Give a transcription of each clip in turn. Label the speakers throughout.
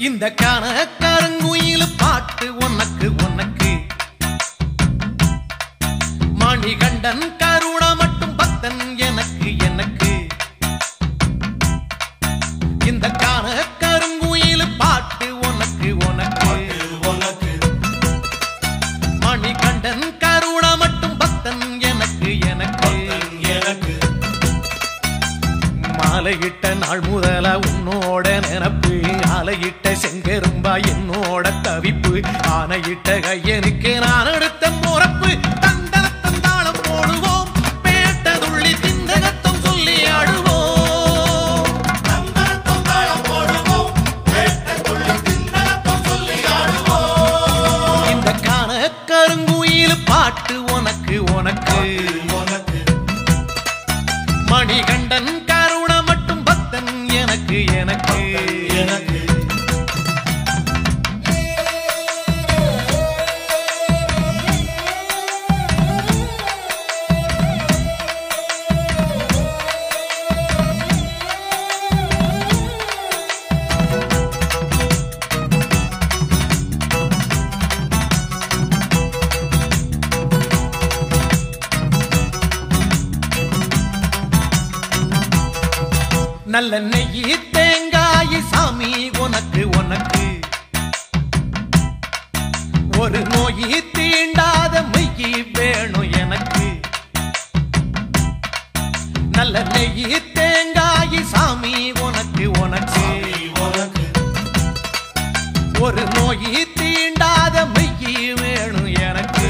Speaker 1: இந்த கனகருங்குயில் பாட்டு உனக்கு உனக்கு மணிகண்டன் கருணா மட்டும் பக்தன் எனக்கு எனக்கு இந்த கனகருங்குயில் பாட்டு உனக்கு உனக்கு மணிகண்டன் கருணா மட்டும் பக்தன் எனக்கு எனக்கு மாலையிட்ட நாள் முதல உன்னோட நினப்பு ஆலையிட்ட செங்கரும்பா என்னோட தவிப்பு ஆனையிட்ட கையனுக்கு நான் எடுத்த முறப்பு தந்தனத்தம் தாளம் போடுவோம் பேட்டதுள்ளி திந்தகத்தம் சொல்லி ஆடுவோம் தந்தனத்தம் தாளம் போடுவோம் பேட்டதுள்ளி திந்தகத்தம் சொல்லி ஆடுவோம் இந்த கனகருங்குயில் பாட்டு உனக்கு உனக்கு மணிகண்டன் கருணா மட்டும் பக்தன் எனக்கு எனக்கு எனக்கு நல்ல நெய்யி தேங்காய் சாமி உனக்கு உனக்கு ஒரு நோயி தீண்டாத மெய்யி வேணும் எனக்கு நல்ல நெய்யி தேங்காய் சாமி உனக்கு உனக்கு ஒரு நோயி தீண்டாத மெய்யி வேணும் எனக்கு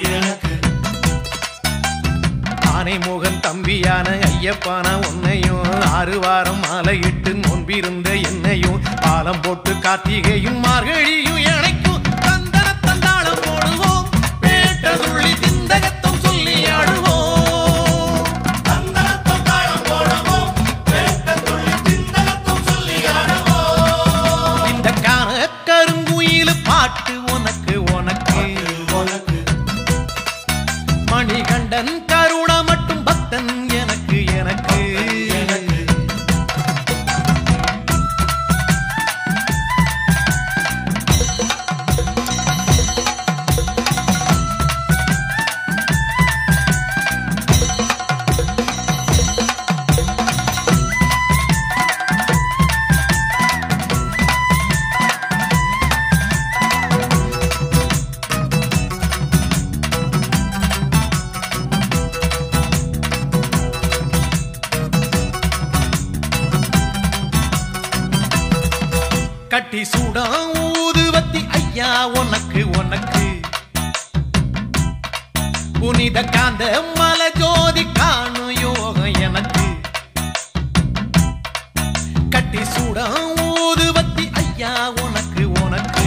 Speaker 1: ஆனை முகன் தம்பியான ஐயப்பான உன்னையும் 6 வாரம் மாலையிட்டு நோன்பிருந்த என்னையும் பாலம் போட்டு கார்த்திகையும் மார்கழியும் இணைக்கும் தந்தனத்தம் தாளம் போடுவோம் பேட்டதுள்ளி திந்தகத்தம் சொல்லி ஆடுவோம் தந்தனத்தம் தாளம் போடுவோம் பேட்டதுள்ளி திந்தகத்தம் சொல்லி ஆடுவோம் இந்த கனகருங்குயில் பாட்டு உனக்கு உனக்கு மணிகண்டன் கருணா மட்டும் பக்தன் எனக்கு எனக்கு கட்டி சூடா ஊதுவத்தி ஐயா உனக்கு உனக்கு புனித காந்த மல ஜோதி காணும் யோகம் எனக்கு கட்டி சூடா ஊதுவத்தி ஐயா உனக்கு உனக்கு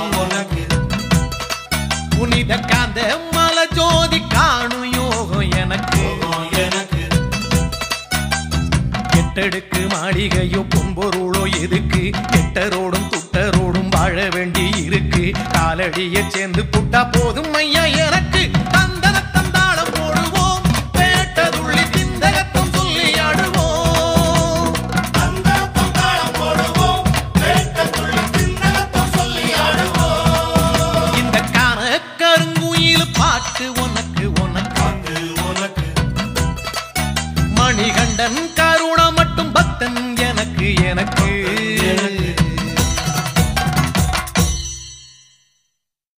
Speaker 1: புனித காந்த மல ஜோதி காணும் யோகம் எனக்கு எட்டடுக்கு மாளிகையோ பொன்பொருளோ எதுக்கு எட்டரோடும் துட்டரோடும் வாழ வேண்டி இருக்கு காலடியை சேர்ந்து புட்டா போதும் ஐயா எனக்கு தந்தனத்தம் தாளம் போடுவோம் பேட்டதுள்ளி திந்தகத்தம் சொல்லி ஆடுவோம் தந்தனத்தம் தாளம் போடுவோம் பேட்டதுள்ளி திந்தகத்தம் சொல்லி ஆடுவோம் இந்த கனகருங்குயில் பாட்டு